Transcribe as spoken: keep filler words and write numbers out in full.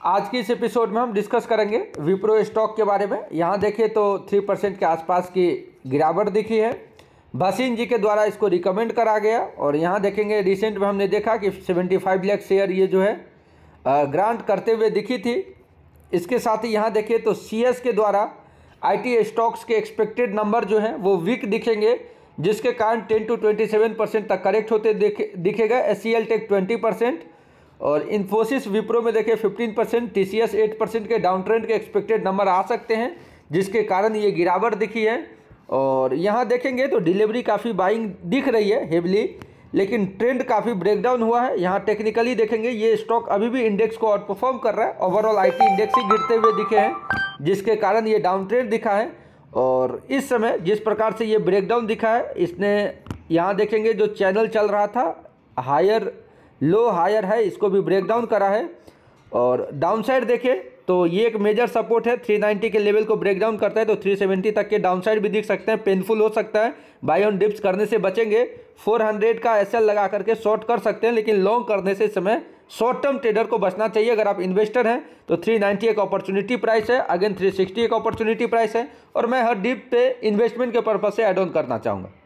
आज की इस एपिसोड में हम डिस्कस करेंगे विप्रो स्टॉक के बारे में। यहाँ देखिए तो थ्री परसेंट के आसपास की गिरावट दिखी है। भसीन जी के द्वारा इसको रिकमेंड करा गया और यहाँ देखेंगे रिसेंट में हमने देखा कि पचहत्तर लाख शेयर ये जो है ग्रांट करते हुए दिखी थी। इसके साथ ही यहाँ देखिए तो सीएस के द्वारा आईटी स्टॉक्स के एक्सपेक्टेड नंबर जो हैं वो वीक दिखेंगे, जिसके कारण ten to twenty seven percent तक करेक्ट होते दिखे दिखेगा। S C L tech twenty percent और इन्फोसिस विप्रो में देखिए fifteen percent, T C S eight percent के डाउन ट्रेंड के एक्सपेक्टेड नंबर आ सकते हैं, जिसके कारण ये गिरावट दिखी है। और यहाँ देखेंगे तो डिलीवरी काफ़ी बाइंग दिख रही है हेवली, लेकिन ट्रेंड काफ़ी ब्रेकडाउन हुआ है। यहाँ टेक्निकली देखेंगे ये स्टॉक अभी भी इंडेक्स को आउट परफॉर्म कर रहा है। ओवरऑल आईटी इंडेक्स ही गिरते हुए दिखे हैं, जिसके कारण ये डाउन ट्रेंड दिखा है। और इस समय जिस प्रकार से ये ब्रेकडाउन दिखा है, इसने यहाँ देखेंगे जो चैनल चल रहा था हायर लो हायर है, इसको भी ब्रेकडाउन करा है। और डाउन साइड देखें तो ये एक मेजर सपोर्ट है, थ्री नाइंटी के लेवल को ब्रेकडाउन करता है तो थ्री सेवेंटी तक के डाउन साइड भी दिख सकते हैं। पेनफुल हो सकता है, बाय ऑन डिप्स करने से बचेंगे। फोर हंड्रेड का एसएल लगा करके शॉर्ट कर सकते हैं, लेकिन लॉन्ग करने से समय शॉर्ट टर्म ट्रेडर को बचना चाहिए। अगर आप इन्वेस्टर हैं तो थ्री नाइंटी एक अपॉर्चुनिटी प्राइस है, अगेन थ्री सिक्सटी एक अपॉर्चुनिटी प्राइस है और मैं हर डिप पे इन्वेस्टमेंट के पर्पज से ऐड ऑन करना चाहूँगा।